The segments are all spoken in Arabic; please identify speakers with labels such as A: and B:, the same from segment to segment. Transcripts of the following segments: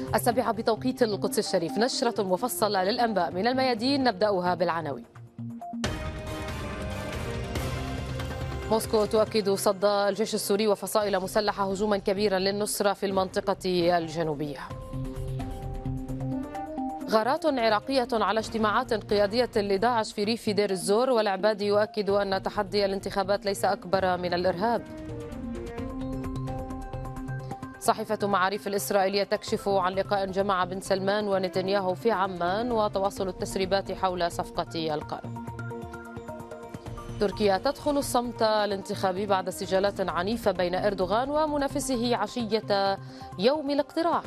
A: السابعة بتوقيت القدس الشريف، نشرة مفصلة للأنباء من الميادين، نبدأها بالعناوين. موسكو تؤكد صد الجيش السوري وفصائل مسلحة هجوما كبيرا للنصرة في المنطقة الجنوبية. غارات عراقية على اجتماعات قيادية لداعش في ريف دير الزور، والعبادي يؤكد أن تحدي الانتخابات ليس أكبر من الإرهاب. صحيفة معاريف الإسرائيلية تكشف عن لقاء جمع بن سلمان ونتنياهو في عمان وتواصل التسريبات حول صفقة القرن. تركيا تدخل الصمت الانتخابي بعد سجالات عنيفة بين إردوغان ومنافسه عشية يوم الاقتراع.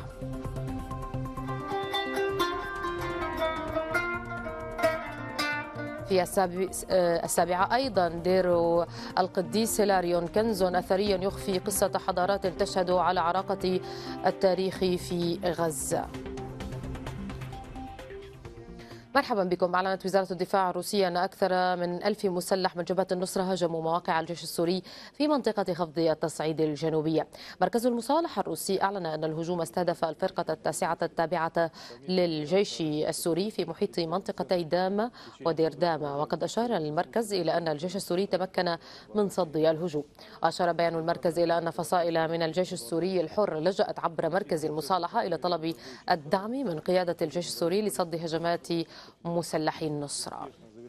A: في السابعة أيضا دير القديس هيلاريون، كنز أثري يخفي قصة حضارات تشهد على عراقة التاريخ في غزة. مرحبا بكم. أعلنت وزارة الدفاع الروسية أن أكثر من 1000 مسلح من جبهة النصرة هاجموا مواقع الجيش السوري في منطقة خفض التصعيد الجنوبية. مركز المصالحة الروسي أعلن أن الهجوم استهدف الفرقة التاسعة التابعة للجيش السوري في محيط منطقتي داما ودير داما، وقد أشار المركز إلى أن الجيش السوري تمكن من صد الهجوم. أشار بيان المركز إلى أن فصائل من الجيش السوري الحر لجأت عبر مركز المصالحة إلى طلب الدعم من قيادة الجيش السوري لصد هجمات مسلحي النصرة.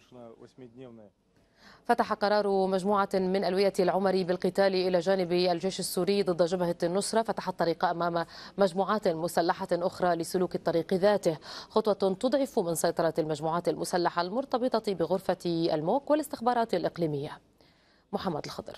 A: فتح قرار مجموعة من ألوية العمري بالقتال إلى جانب الجيش السوري ضد جبهة النصرة فتح الطريق أمام مجموعات مسلحة أخرى لسلوك الطريق ذاته، خطوة تضعف من سيطرة المجموعات المسلحة المرتبطة بغرفة الموك والاستخبارات الإقليمية. محمد الخضر.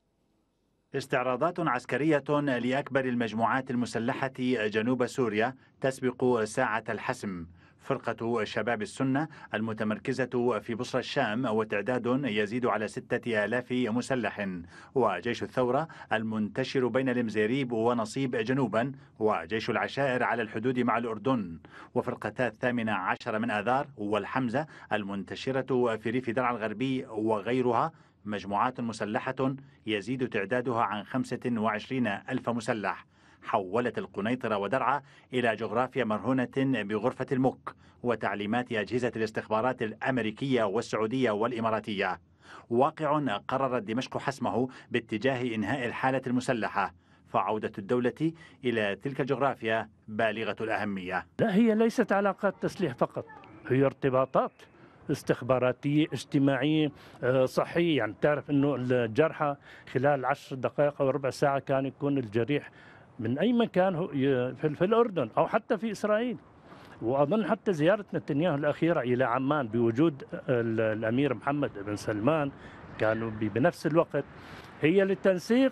B: استعراضات عسكرية لأكبر المجموعات المسلحة جنوب سوريا تسبق ساعة الحسم. فرقة شباب السنة المتمركزة في بصرة الشام وتعداد يزيد على 6000 مسلح، وجيش الثورة المنتشر بين المزيريب ونصيب جنوبا، وجيش العشائر على الحدود مع الأردن، وفرقتا 18 من آذار والحمزة المنتشرة في ريف درعا الغربي وغيرها، مجموعات مسلحة يزيد تعدادها عن 25 ألف مسلح. حولت القنيطرة ودرعا إلى جغرافيا مرهونة بغرفة المك وتعليمات أجهزة الاستخبارات الأمريكية والسعودية والإماراتية. واقع قررت دمشق حسمه باتجاه إنهاء الحالة المسلحة، فعودة الدولة إلى تلك الجغرافيا بالغة الأهمية.
C: لا، هي ليست علاقات تسليح فقط، هي ارتباطات استخباراتية اجتماعية صحية. يعني تعرف أنه الجرحى خلال 10 دقائق أو ربع ساعة كان يكون الجريح من أي مكان في الأردن أو حتى في إسرائيل. وأظن حتى زيارة نتنياهو الأخيرة إلى عمان بوجود الأمير محمد بن سلمان كانوا بنفس الوقت هي لتنسيق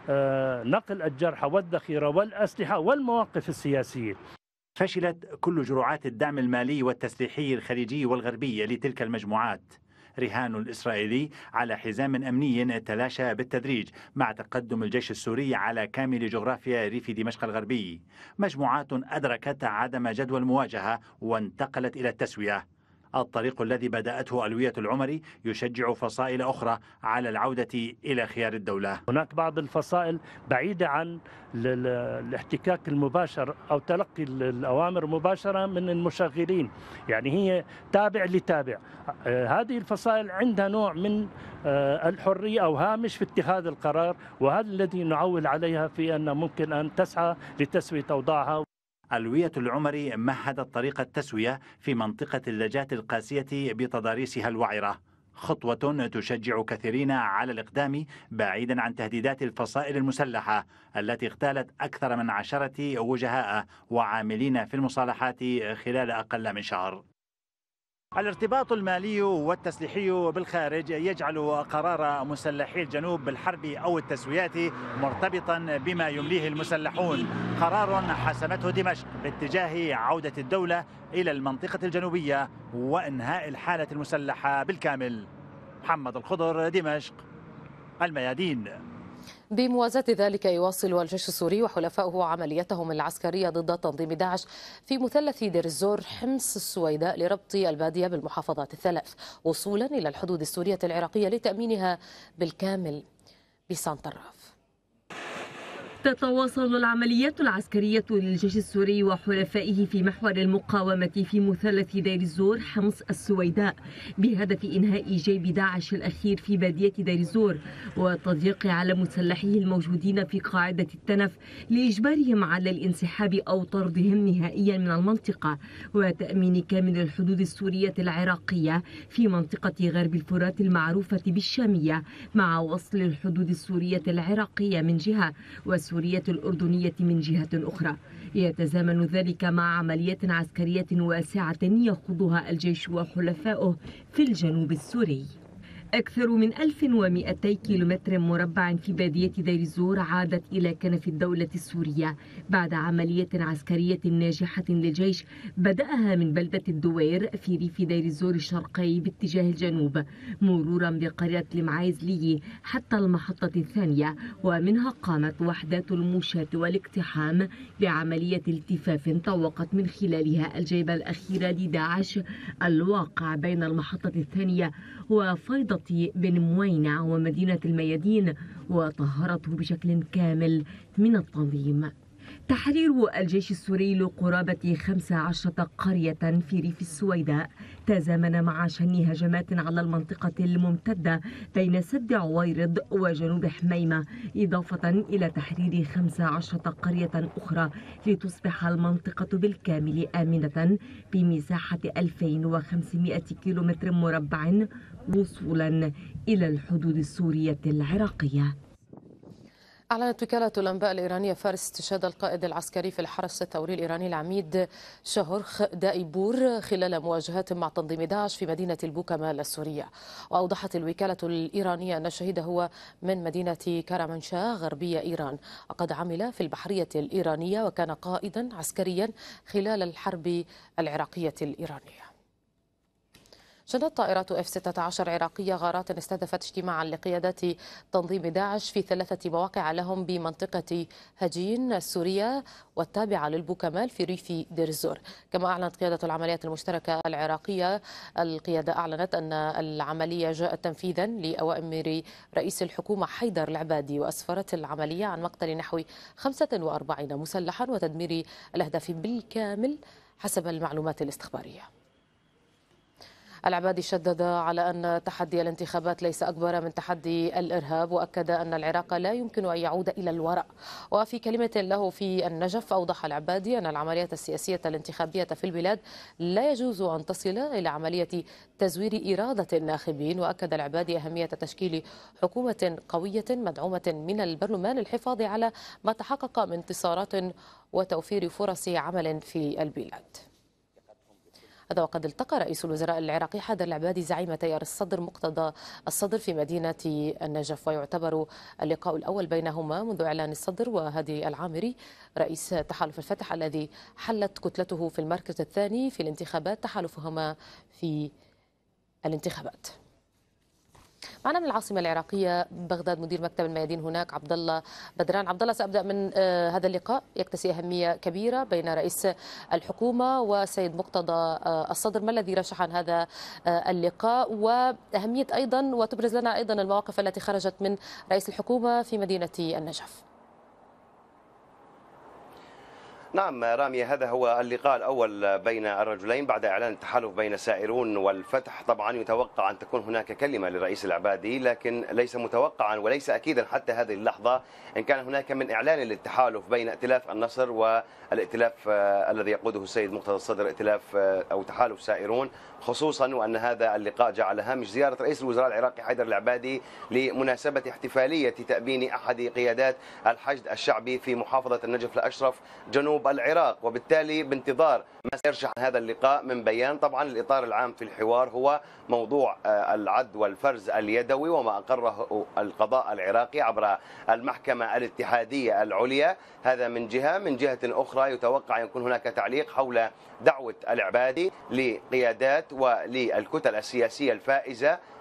C: نقل الجرحى والذخيرة والأسلحة والمواقف السياسية.
B: فشلت كل جرعات الدعم المالي والتسليحي الخليجي والغربي لتلك المجموعات. رهان الإسرائيلي على حزام أمني تلاشى بالتدريج مع تقدم الجيش السوري على كامل جغرافيا ريف دمشق الغربي. مجموعات أدركت عدم جدوى المواجهة وانتقلت إلى التسوية. الطريق الذي بدأته ألوية العمري يشجع فصائل أخرى على العودة إلى خيار الدولة.
C: هناك بعض الفصائل بعيدة عن الاحتكاك المباشر أو تلقي الأوامر مباشرة من المشغلين، يعني هي تابع لتابع. هذه الفصائل عندها نوع من الحرية أو هامش في اتخاذ القرار، وهذا الذي نعول عليها في أن ممكن أن تسعى لتسوية أوضاعها.
B: ألوية العمري مهدت طريق التسوية في منطقة اللجات القاسية بتضاريسها الوعرة، خطوة تشجع كثيرين على الإقدام بعيدا عن تهديدات الفصائل المسلحة التي اغتالت أكثر من 10 وجهاء وعاملين في المصالحات خلال أقل من شهر. الارتباط المالي والتسليحي بالخارج يجعل قرار مسلحي الجنوب بالحرب أو التسويات مرتبطا بما يمليه المسلحون. قرار حسمته دمشق باتجاه عودة الدولة إلى المنطقة الجنوبية وإنهاء الحالة المسلحة بالكامل. محمد الخضر، دمشق، الميادين.
A: بموازاة ذلك يواصل الجيش السوري وحلفائه عمليتهم العسكرية ضد تنظيم داعش في مثلث دير الزور، حمص، السويداء لربط البادية بالمحافظات الثلاث وصولا إلى الحدود السورية العراقية لتأمينها بالكامل. بسان طراف.
D: تتواصل العمليات العسكرية للجيش السوري وحلفائه في محور المقاومة في مثلث دير الزور حمص السويداء بهدف إنهاء جيب داعش الأخير في بادية دير الزور والتضييق على مسلحيه الموجودين في قاعدة التنف لإجبارهم على الانسحاب أو طردهم نهائيا من المنطقة وتأمين كامل الحدود السورية العراقية في منطقة غرب الفرات المعروفة بالشامية مع وصل الحدود السورية العراقية من جهة والسورية الأردنية من جهة أخرى. يتزامن ذلك مع عمليات عسكرية واسعة يخوضها الجيش وحلفائه في الجنوب السوري. أكثر من 1200 كيلومتر مربع في بادية دير الزور عادت إلى كنف الدولة السورية بعد عملية عسكرية ناجحة للجيش بدأها من بلدة الدوير في ريف دير الزور الشرقي باتجاه الجنوب مرورا بقرية المعايزلي حتى المحطة الثانية، ومنها قامت وحدات المشاة والاقتحام بعملية التفاف طوقت من خلالها الجيب الأخير لداعش الواقع بين المحطة الثانية وفيضة بن موينع ومدينة الميادين وطهرته بشكل كامل من التنظيم. تحرير الجيش السوري لقرابة 15 قرية في ريف السويداء تزامن مع شن هجمات على المنطقة الممتدة بين سد عويرض وجنوب حميمة، إضافة إلى تحرير 15 قرية أخرى لتصبح المنطقة بالكامل آمنة بمساحة 2500 كيلومتر مربع وصولا إلى الحدود السورية العراقية.
A: أعلنت وكالة الأنباء الإيرانية فارس استشهاد القائد العسكري في الحرس الثوري الإيراني العميد شهرخ دائبور خلال مواجهات مع تنظيم داعش في مدينة البوكمال السورية. وأوضحت الوكالة الإيرانية أن الشهيد هو من مدينة كرمانشاه غربية إيران، وقد عمل في البحرية الإيرانية وكان قائدا عسكريا خلال الحرب العراقية الإيرانية. شنت طائرات F-16 عراقية غارات استهدفت اجتماعا لقيادات تنظيم داعش في 3 مواقع لهم بمنطقة هجين السورية والتابعة للبوكمال في ريف دير الزور. كما أعلنت قيادة العمليات المشتركة العراقية، القيادة أعلنت أن العملية جاءت تنفيذا لأوامر رئيس الحكومة حيدر العبادي، وأسفرت العملية عن مقتل نحو 45 مسلحا وتدمير الأهداف بالكامل حسب المعلومات الاستخبارية. العبادي شدد على أن تحدي الانتخابات ليس أكبر من تحدي الإرهاب، وأكد أن العراق لا يمكن أن يعود إلى الوراء. وفي كلمة له في النجف أوضح العبادي أن العمليات السياسية الانتخابية في البلاد لا يجوز أن تصل إلى عملية تزوير إرادة الناخبين. وأكد العبادي أهمية تشكيل حكومة قوية مدعومة من البرلمان للحفاظ على ما تحقق من انتصارات وتوفير فرص عمل في البلاد. هذا وقد التقى رئيس الوزراء العراقي حيدر العبادي زعيم تيار الصدر مقتدى الصدر في مدينة النجف، ويعتبر اللقاء الأول بينهما منذ إعلان الصدر وهادي العامري رئيس تحالف الفتح الذي حلت كتلته في المركز الثاني في الانتخابات تحالفهما في الانتخابات. معنا من العاصمة العراقية بغداد مدير مكتب الميادين هناك عبد الله بدران. عبد الله، سأبدأ من هذا اللقاء يكتسي أهمية كبيرة بين رئيس الحكومة والسيد مقتدى الصدر، ما الذي رشح عن هذا اللقاء وأهمية أيضا، وتبرز لنا أيضا المواقف التي خرجت من رئيس الحكومة في مدينة النجف؟
E: نعم رامية، هذا هو اللقاء الأول بين الرجلين بعد إعلان التحالف بين سائرون والفتح. طبعا يتوقع أن تكون هناك كلمة للرئيس العبادي، لكن ليس متوقعا وليس أكيدا حتى هذه اللحظة إن كان هناك من إعلان للتحالف بين ائتلاف النصر والائتلاف الذي يقوده السيد مقتدى الصدر، ائتلاف أو تحالف سائرون، خصوصا وأن هذا اللقاء جاء على هامش زيارة رئيس الوزراء العراقي حيدر العبادي لمناسبة احتفالية تأبين أحد قيادات الحشد الشعبي في محافظة النجف الأشرف جنوب العراق. وبالتالي بانتظار ما سيرجع عن هذا اللقاء من بيان. طبعا الإطار العام في الحوار هو موضوع العد والفرز اليدوي وما أقره القضاء العراقي عبر المحكمة الاتحادية العليا. هذا من جهة. من جهة أخرى يتوقع أن يكون هناك تعليق حول دعوة العبادي لقيادات وللكتل السياسية الفائزة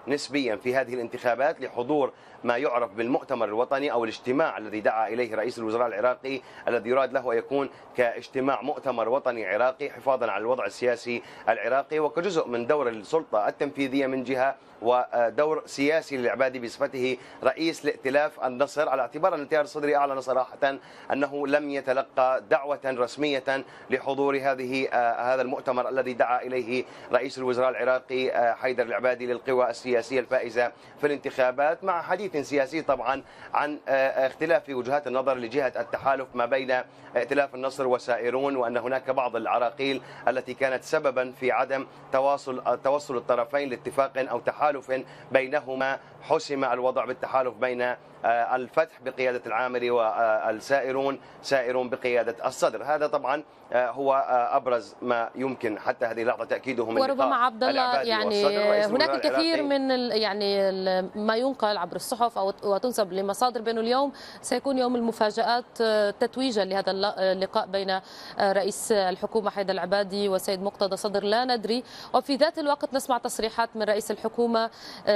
E: نسبيا في هذه الانتخابات لحضور ما يعرف بالمؤتمر الوطني أو الاجتماع الذي دعا إليه رئيس الوزراء العراقي، الذي يراد له يكون كاجتماع مؤتمر وطني عراقي حفاظا على الوضع السياسي العراقي، وكجزء من دور السلطة التنفيذية من جهة ودور سياسي للعبادي بصفته رئيس لائتلاف النصر، على اعتبار أن التيار الصدري أعلن صراحة أنه لم يتلقى دعوة رسمية لحضور هذا المؤتمر الذي دعا إليه رئيس الوزراء العراقي حيدر العبادي للقوى السياسية الفائزة في الانتخابات، مع حديث سياسي طبعا عن اختلاف وجهات النظر لجهة التحالف ما بين ائتلاف النصر وسائرون، وأن هناك بعض العراقيل التي كانت سببا في عدم توصل الطرفين لاتفاق أو تحالف بينهما. حسم الوضع بالتحالف بين الفتح بقيادة العامري والسائرون بقيادة الصدر. هذا طبعا هو أبرز ما يمكن حتى هذه اللحظة تأكيده من
A: وربما عبد الله يعني هناك الكثير من ما ينقل عبر الصحف أو وتنسب لمصادر بأنه اليوم سيكون يوم المفاجآت تتويجا لهذا اللقاء بين رئيس الحكومة حيدر العبادي والسيد مقتدى صدر، لا ندري. وفي ذات الوقت نسمع تصريحات من رئيس الحكومة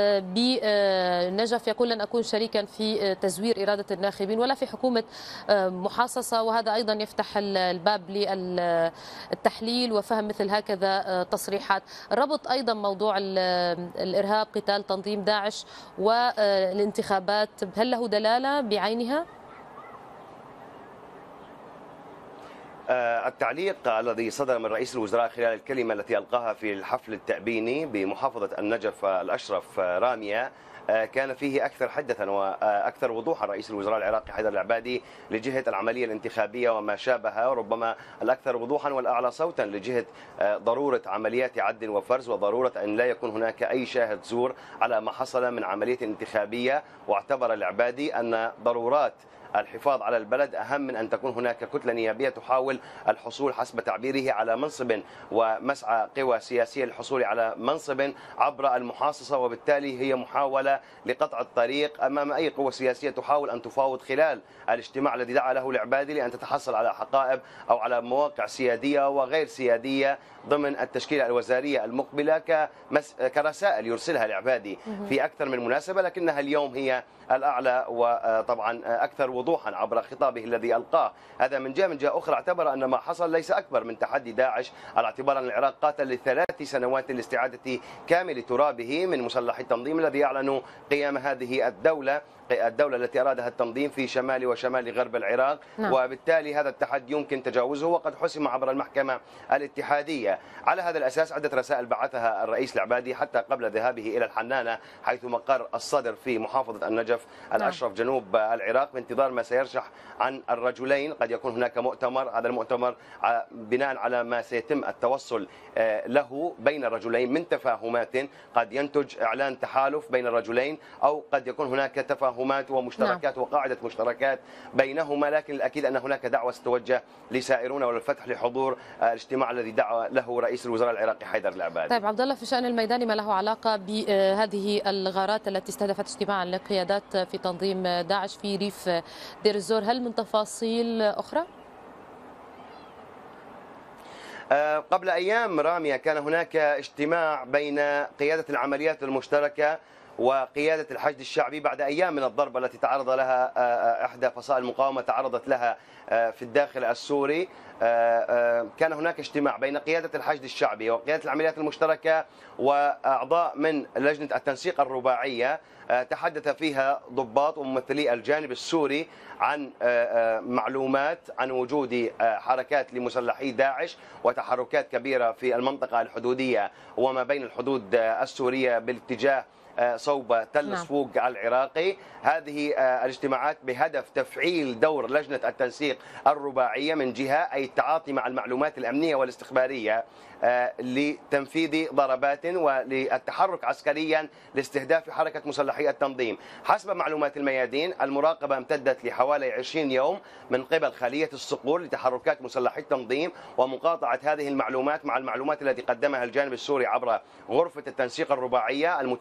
A: بنجف يقول لن أكون شريكا في تزوير إرادة الناخبين ولا في حكومة محاصصة، وهذا أيضا يفتح الباب للتحليل وفهم مثل هكذا تصريحات. ربط أيضا موضوع الإرهاب قتال تنظيم داعش والانتخابات، هل له دلالة بعينها؟
E: التعليق الذي صدر من رئيس الوزراء خلال الكلمة التي ألقاها في الحفل التأبيني بمحافظة النجف الأشرف رامية كان فيه أكثر حدة وأكثر وضوحا رئيس الوزراء العراقي حيدر العبادي لجهة العملية الانتخابية وما شابهها، وربما الأكثر وضوحا والأعلى صوتا لجهة ضرورة عمليات عد وفرز وضرورة أن لا يكون هناك أي شاهد زور على ما حصل من عملية انتخابية. واعتبر العبادي أن ضرورات الحفاظ على البلد أهم من أن تكون هناك كتلة نيابية تحاول الحصول حسب تعبيره على منصب ومسعى قوى سياسية للحصول على منصب عبر المحاصصة، وبالتالي هي محاولة لقطع الطريق أمام أي قوى سياسية تحاول أن تفاوض خلال الاجتماع الذي دعا له العبادي لأن تتحصل على حقائب أو على مواقع سيادية وغير سيادية ضمن التشكيلة الوزارية المقبلة كرسائل يرسلها العبادي في أكثر من مناسبة، لكنها اليوم هي الأعلى وطبعا أكثر وضوحا عبر خطابه الذي ألقاه. هذا من جهة أخرى اعتبر أن ما حصل ليس أكبر من تحدي داعش، على اعتبار أن العراق قاتل ل3 سنوات لاستعادة كامل ترابه من مسلحي التنظيم الذي أعلنوا قيام هذه الدولة التي أرادها التنظيم في شمال وشمال غرب العراق. وبالتالي هذا التحدي يمكن تجاوزه وقد حسم عبر المحكمة الاتحادية. على هذا الأساس عدة رسائل بعثها الرئيس العبادي حتى قبل ذهابه إلى الحنانة حيث مقر الصدر في محافظة النجف الأشرف جنوب العراق بانتظار ما سيرشح عن الرجلين. قد يكون هناك مؤتمر، هذا المؤتمر بناء على ما سيتم التوصل له بين الرجلين من تفاهمات قد ينتج إعلان تحالف بين الرجلين، أو قد يكون هناك تفاهمات ومشتركات وقاعدة مشتركات بينهما، لكن الأكيد أن هناك دعوة ستوجه لسائرون والفتح لحضور الاجتماع الذي دعا له رئيس الوزراء العراقي حيدر العبادي.
A: طيب عبد الله، في الشأن الميداني ما له علاقة بهذه الغارات التي استهدفت اجتماعا لقيادات في تنظيم داعش في ريف دير الزور، هل من تفاصيل أخرى؟
E: قبل أيام رامية كان هناك اجتماع بين قيادة العمليات المشتركة وقيادة الحشد الشعبي بعد أيام من الضربة التي تعرض لها إحدى فصائل المقاومة تعرضت لها في الداخل السوري. كان هناك اجتماع بين قيادة الحشد الشعبي وقيادة العمليات المشتركة وأعضاء من لجنة التنسيق الرباعية، تحدث فيها ضباط وممثلي الجانب السوري عن معلومات عن وجود حركات لمسلحي داعش وتحركات كبيرة في المنطقة الحدودية وما بين الحدود السورية بالاتجاه صوب تل صفوق العراقي. هذه الاجتماعات بهدف تفعيل دور لجنة التنسيق الرباعية من جهة، أي التعاطي مع المعلومات الأمنية والاستخبارية لتنفيذ ضربات وللتحرك عسكريا لاستهداف حركة مسلحي التنظيم. حسب معلومات الميادين المراقبة امتدت لحوالي 20 يوم من قبل خلية الصقور لتحركات مسلحي التنظيم ومقاطعة هذه المعلومات مع المعلومات التي قدمها الجانب السوري عبر غرفة التنسيق الرباعية، المتابعة من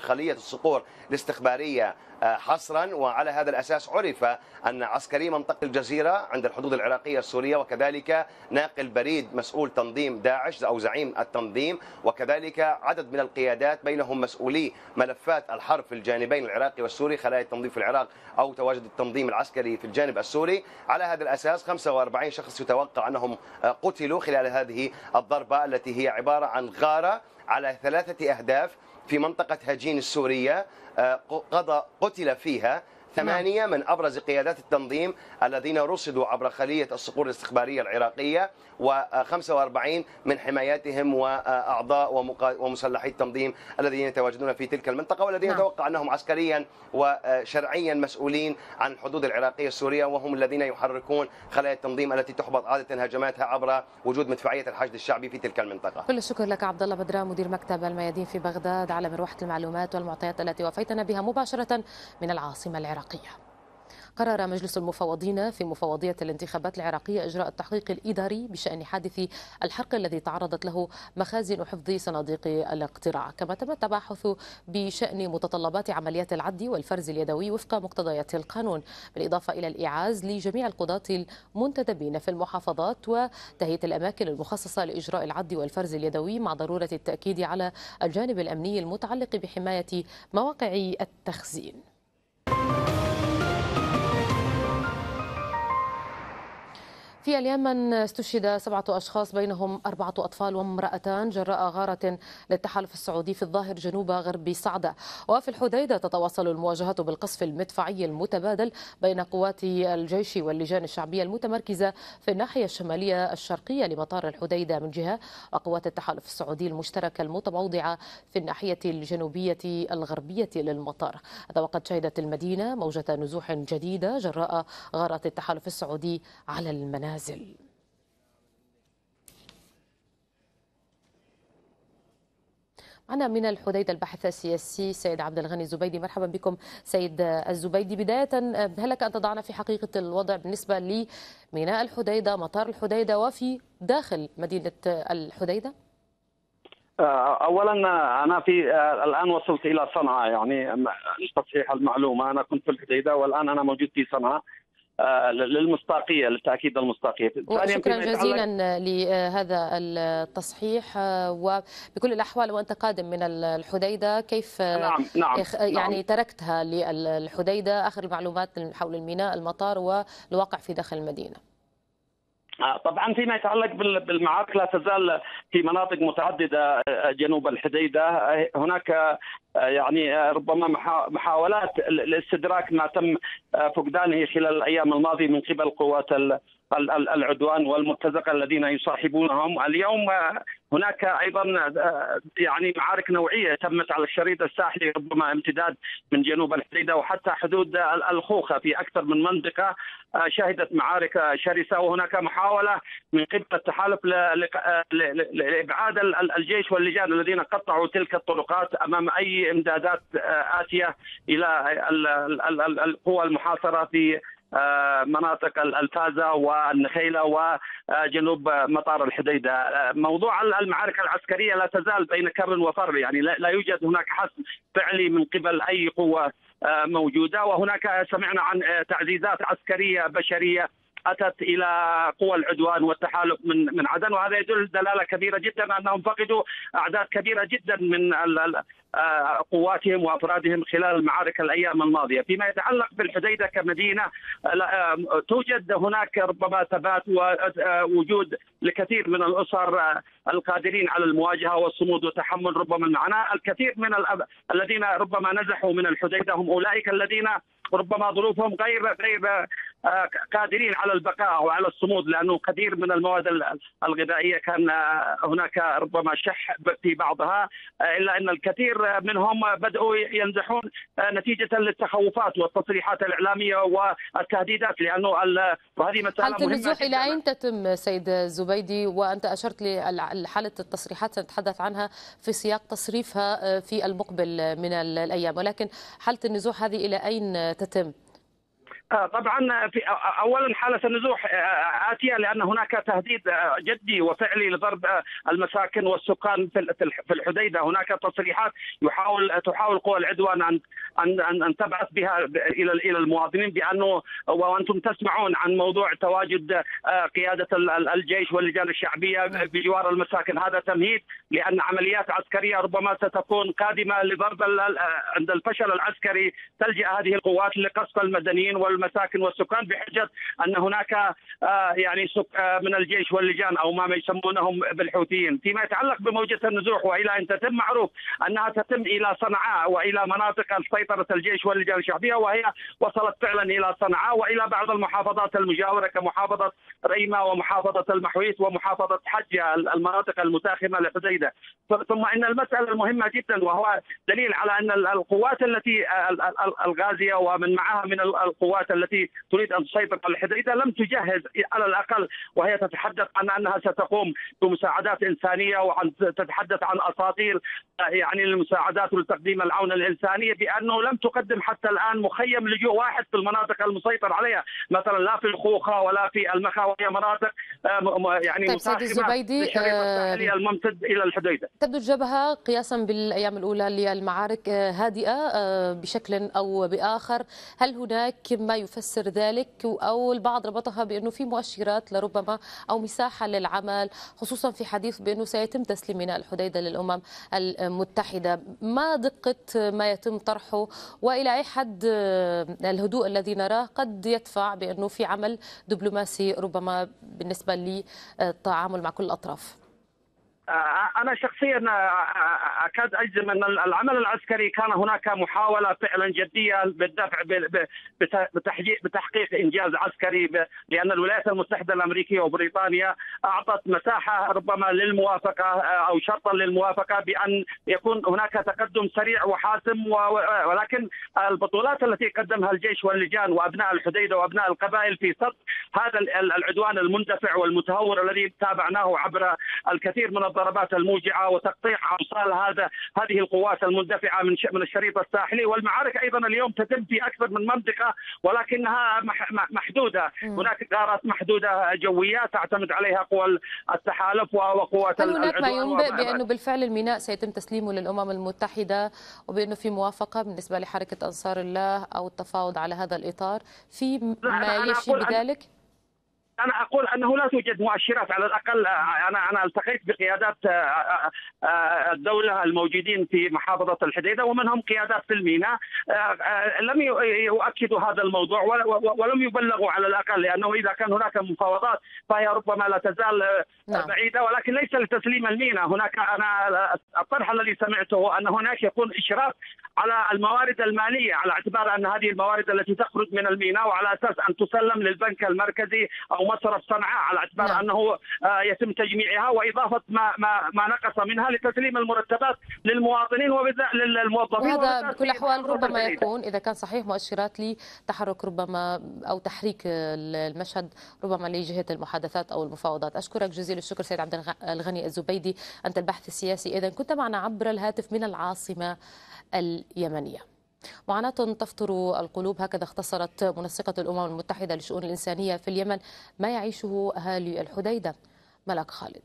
E: خلية الصقور الاستخبارية حصرا، وعلى هذا الأساس عرف أن عسكري منطقة الجزيرة عند الحدود العراقية السورية، وكذلك ناقل بريد مسؤول تنظيم داعش أو زعيم التنظيم، وكذلك عدد من القيادات بينهم مسؤولي ملفات الحرب في الجانبين العراقي والسوري، خلايا التنظيم في العراق أو تواجد التنظيم العسكري في الجانب السوري. على هذا الأساس 45 شخص يتوقع أنهم قتلوا خلال هذه الضربة التي هي عبارة عن غارة على 3 أهداف في منطقة هجين السورية، قتل فيها 8 من أبرز قيادات التنظيم الذين رصدوا عبر خلية الصقور الاستخبارية العراقية، و45 من حماياتهم وأعضاء ومسلحي التنظيم الذين يتواجدون في تلك المنطقة، والذين يتوقع أنهم عسكريا وشرعيا مسؤولين عن الحدود العراقية السورية، وهم الذين يحركون خلايا التنظيم التي تحبط عادة هجماتها عبر وجود مدفعية الحشد الشعبي في تلك المنطقة.
A: كل الشكر لك عبد الله بدران، مدير مكتب الميادين في بغداد، على مروحة المعلومات والمعطيات التي وفيتنا بها مباشرة من العاصمة العراقية. قرر مجلس المفوضين في مفوضية الانتخابات العراقية إجراء التحقيق الإداري بشأن حادث الحرق الذي تعرضت له مخازن حفظ صناديق الاقتراع، كما تم التباحث بشأن متطلبات عمليات العد والفرز اليدوي وفق مقتضيات القانون، بالإضافة إلى الإيعاز لجميع القضاة المنتدبين في المحافظات وتهيئة الأماكن المخصصة لإجراء العد والفرز اليدوي، مع ضرورة التأكيد على الجانب الأمني المتعلق بحماية مواقع التخزين. في اليمن استشهد 7 أشخاص بينهم 4 أطفال وامرأتان جراء غارة للتحالف السعودي في الظاهر جنوب غرب صعدة. وفي الحديدة تتواصل المواجهة بالقصف المدفعي المتبادل بين قوات الجيش واللجان الشعبية المتمركزة في الناحية الشمالية الشرقية لمطار الحديدة من جهة، وقوات التحالف السعودي المشتركة المتموضعة في الناحية الجنوبية الغربية للمطار. هذا وقد شهدت المدينة موجة نزوح جديدة جراء غارة التحالف السعودي على المنازل. معنا من الحديدة الباحث السياسي سيد عبد الغني الزبيدي. مرحبا بكم سيد الزبيدي. بداية هل لك أن تضعنا في حقيقة الوضع بالنسبة لميناء الحديدة، مطار الحديدة، وفي داخل مدينة الحديدة؟
F: اولا انا الان وصلت الى صنعاء، يعني لتصحيح المعلومه انا كنت في الحديدة والان انا موجود في صنعاء للمصداقيه، للتاكيد المصداقيه.
A: شكرا جزيلا لهذا التصحيح. وبكل الاحوال وانت قادم من الحديدة كيف يعني تركتها للحديدة؟ اخر المعلومات حول الميناء، المطار والواقع في داخل المدينة.
F: طبعا فيما يتعلق بالمعارك لا تزال في مناطق متعدده جنوب الحديدة هناك يعني ربما محاولات لاستدراك ما تم فقدانه خلال الايام الماضيه من قبل قوات العدوان والمرتزقه الذين يصاحبونهم. اليوم هناك ايضا يعني معارك نوعيه تمت على الشريط الساحلي، ربما امتداد من جنوب الحديدة وحتى حدود الخوخه في اكثر من منطقه شهدت معارك شرسه، وهناك محاوله من قبل التحالف لابعاد الجيش واللجان الذين قطعوا تلك الطرقات امام اي امدادات آتية الى القوى المحاصرة في مناطق الفازة والنخيلة وجنوب مطار الحديدة. موضوع المعارك العسكرية لا تزال بين كر وفر، يعني لا يوجد هناك حسم فعلي من قبل أي قوة موجودة، وهناك سمعنا عن تعزيزات عسكرية بشرية أتت إلى قوى العدوان والتحالف من عدن، وهذا يدل دلالة كبيرة جدا أنهم فقدوا أعداد كبيرة جدا من قواتهم وأفرادهم خلال المعارك الأيام الماضية. فيما يتعلق بالحديدة كمدينة توجد هناك ربما ثبات ووجود لكثير من الأسر القادرين على المواجهة والصمود وتحمل ربما المعاناة. الكثير من الذين ربما نزحوا من الحديدة هم أولئك الذين ربما ظروفهم غير قادرين على البقاء او على الصمود، لانه كثير من المواد الغذائيه كان هناك ربما شح في بعضها، الا ان الكثير منهم بداوا ينزحون نتيجه للتخوفات والتصريحات الاعلاميه والتهديدات، لانه وهذه مساله مهمه.
A: حاله النزوح الى اين تتم سيد الزبيدي؟ وانت اشرت لحاله التصريحات سنتحدث عنها في سياق تصريفها في المقبل من الايام، ولكن حاله النزوح هذه الى اين تتم؟
F: طبعا في اولا حاله النزوح اتيه لان هناك تهديد جدي وفعلي لضرب المساكن والسكان في الحديده. هناك تصريحات تحاول قوى العدوان ان تبعث بها الى المواطنين بانه وانتم تسمعون عن موضوع تواجد قياده الجيش واللجان الشعبيه بجوار المساكن. هذا تمهيد لان عمليات عسكريه ربما ستكون قادمه لضرب عند الفشل العسكري تلجأ هذه القوات لقصف المدنيين والمساكن والسكان بحجه ان هناك يعني من الجيش واللجان او ما يسمونهم بالحوثيين. فيما يتعلق بموجة النزوح والى ان تتم، معروف انها تتم الى صنعاء والى مناطق سيطره الجيش واللجان الشعبيه، وهي وصلت فعلا الى صنعاء والى بعض المحافظات المجاوره كمحافظه ريما ومحافظه المحويت ومحافظه حجه المناطق المتاخمه لحديده. ثم ان المساله المهمه جدا وهو دليل على ان القوات التي الغازيه ومن معها من القوات التي تريد ان تسيطر على الحديده لم تجهز على الاقل، وهي تتحدث عن انها ستقوم بمساعدات انسانيه وعن تتحدث عن اساطير يعني للمساعدات ولتقديم العون الانسانيه، بانه لم تقدم حتى الان مخيم لجوء واحد في المناطق المسيطر عليها، مثلا لا في الخوخه ولا في المخا، وهي مناطق يعني
A: طيب سيد الزبيدي،
F: الشريط الساحلي الممتد الى الحديده.
A: تبدو الجبهه قياسا بالايام الاولى للمعارك هادئه بشكل او باخر، هل هناك ما يفسر ذلك او البعض ربطها بانه في مؤشرات لربما او مساحه للعمل، خصوصا في حديث بانه سيتم تسليم ميناء الحديده للامم المتحده؟ ما دقه ما يتم طرحه والى اي حد الهدوء الذي نراه قد يدفع بانه في عمل دبلوماسي ربما بالنسبه للتعامل مع كل الاطراف؟
F: أنا شخصيا أكاد أجزم أن العمل العسكري كان هناك محاولة فعلا جدية بالدفع بتحقيق إنجاز عسكري، لأن الولايات المتحدة الأمريكية وبريطانيا أعطت مساحة ربما للموافقة أو شرطا للموافقة بأن يكون هناك تقدم سريع وحاسم، ولكن البطولات التي قدمها الجيش واللجان وأبناء الحديدة وأبناء القبائل في صد هذا العدوان المندفع والمتهور الذي تابعناه عبر الكثير من الضربات الموجعه وتقطيع اوصال هذه القوات المندفعه من الشريط الساحلي. والمعارك ايضا اليوم تتم في اكثر من منطقه ولكنها محدوده، هناك غارات محدوده جويه تعتمد عليها قوى التحالف وقوات
A: هل هناك ما ينبئ بانه بالفعل الميناء سيتم تسليمه للامم المتحده وبانه في موافقه بالنسبه لحركه انصار الله او التفاوض على هذا الاطار؟ في ما يشير بذلك؟
F: أنا أقول أنه لا توجد مؤشرات، على الأقل أنا التقيت بقيادات الدولة الموجودين في محافظة الحديدة ومنهم قيادات في الميناء، لم يؤكدوا هذا الموضوع ولم يبلغوا على الأقل، لأنه إذا كان هناك مفاوضات فهي ربما لا تزال بعيدة، ولكن ليس لتسليم الميناء. هناك أنا الطرح الذي سمعته أن هناك يكون إشراف على الموارد المالية، على اعتبار أن هذه الموارد التي تخرج من الميناء وعلى أساس أن تسلم للبنك المركزي أو مصرف صنعاء، على اعتبار أنه يتم تجميعها وإضافة ما نقص منها لتسليم المرتبات للمواطنين وللموظفين.
A: وهذا بكل الأحوال ربما يكون إذا كان صحيح مؤشرات لتحرك ربما أو تحريك المشهد ربما لجهة المحادثات أو المفاوضات. أشكرك جزيل الشكر سيد عبد الغني الزبيدي، أنت الباحث السياسي إذن كنت معنا عبر الهاتف من العاصمة اليمنية. معاناة تفطر القلوب، هكذا اختصرت منسقة الأمم المتحدة للشؤون الإنسانية في اليمن ما يعيشه أهالي الحديدة. ملك خالد.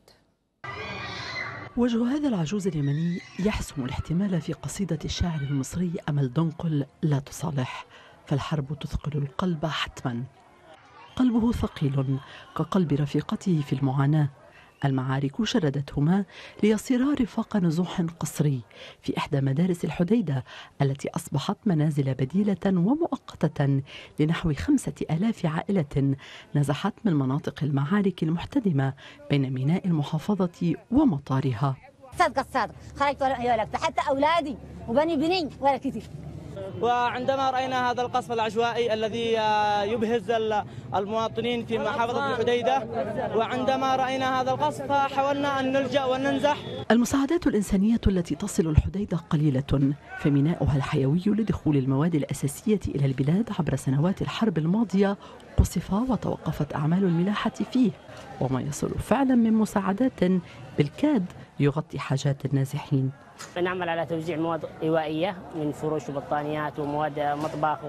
G: وجه هذا العجوز اليمني يحسم الاحتمال في قصيدة الشاعر المصري أمل دنقل لا تصالح، فالحرب تثقل القلب حتما. قلبه ثقيل كقلب رفيقته في المعاناة. المعارك شردتهما ليصيرا رفاق نزوح قسري في إحدى مدارس الحديدة التي أصبحت منازل بديلة ومؤقتة لنحو 5000 عائلة نزحت من مناطق المعارك المحتدمة بين ميناء المحافظة ومطارها.
H: صدق الصادق خرجت ولك حتى أولادي وبني بني ولا كثير.
I: وعندما رأينا هذا القصف العشوائي الذي يبهز المواطنين في محافظة الحديدة، وعندما رأينا هذا القصف حاولنا أن نلجأ وننزح.
G: المساعدات الإنسانية التي تصل الحديدة قليلة، فميناؤها الحيوي لدخول المواد الأساسية إلى البلاد عبر سنوات الحرب الماضية قصف وتوقفت أعمال الملاحة فيه، وما يصل فعلا من مساعدات بالكاد يغطي حاجات النازحين.
J: نعمل على توزيع مواد إيوائية من فروش وبطانيات ومواد مطبخ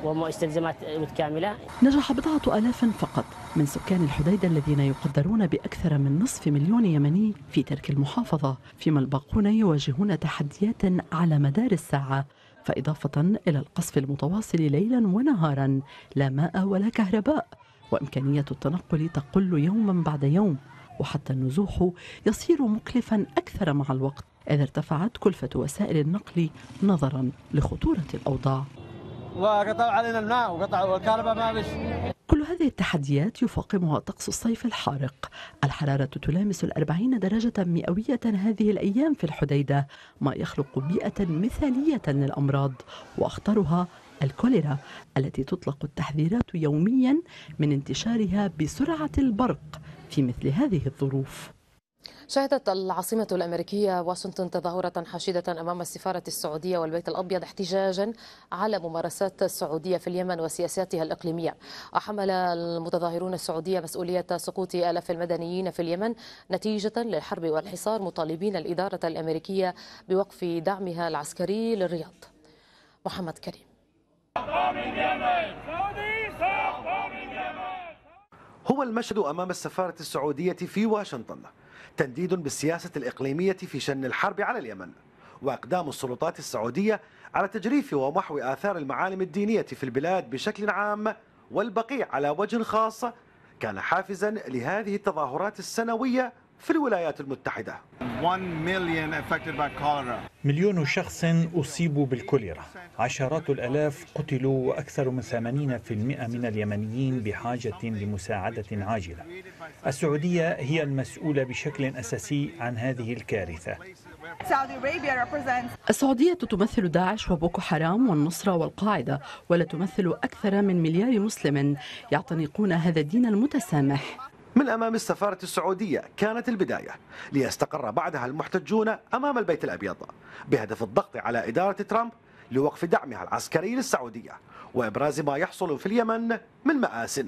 J: ومستلزمات متكاملة.
G: نجح بضعة آلاف فقط من سكان الحديدة الذين يقدرون بأكثر من نصف مليون يمني في ترك المحافظة، فيما الباقون يواجهون تحديات على مدار الساعة، فإضافة إلى القصف المتواصل ليلا ونهارا، لا ماء ولا كهرباء، وإمكانية التنقل تقل يوما بعد يوم، وحتى النزوح يصير مكلفا أكثر مع الوقت إذا ارتفعت كلفة وسائل النقل نظرا لخطورة الأوضاع.
K: وقطعوا علينا الماء وقطعوا الكهرباء ما فيش.
G: كل هذه التحديات يفاقمها طقس الصيف الحارق. الحرارة تلامس 40 درجة مئوية هذه الأيام في الحديدة، ما يخلق بيئة مثالية للأمراض، وأخطرها الكوليرا التي تطلق التحذيرات يوميا من انتشارها بسرعة البرق في مثل هذه الظروف.
A: شهدت العاصمة الأمريكية واشنطن تظاهرة حشيدة أمام السفارة السعودية والبيت الأبيض احتجاجا على ممارسات السعودية في اليمن وسياساتها الإقليمية. وحمل المتظاهرون السعودية مسؤولية سقوط آلاف المدنيين في اليمن نتيجة للحرب والحصار، مطالبين الإدارة الأمريكية بوقف دعمها العسكري للرياض. محمد كريم.
L: هو المشهد أمام السفارة السعودية في واشنطن، تنديد بالسياسة الإقليمية في شن الحرب على اليمن، وإقدام السلطات السعودية على تجريف ومحو آثار المعالم الدينية في البلاد بشكل عام والبقيع على وجه خاص، كان حافزا لهذه التظاهرات السنوية في الولايات المتحدة.
M: 1,000,000 شخص أصيبوا بالكوليرا، عشرات الآلاف قتلوا، وأكثر من 80% من اليمنيين بحاجة لمساعدة عاجلة. السعودية هي المسؤولة بشكل أساسي عن هذه الكارثة.
G: السعودية تمثل داعش وبوكو حرام والنصرة والقاعدة، ولا تمثل أكثر من مليار مسلم يعتنقون هذا الدين المتسامح.
L: من أمام السفارة السعودية كانت البداية، ليستقر بعدها المحتجون أمام البيت الأبيض بهدف الضغط على إدارة ترامب لوقف دعمها العسكري للسعودية وإبراز ما يحصل في اليمن من مآسٍ.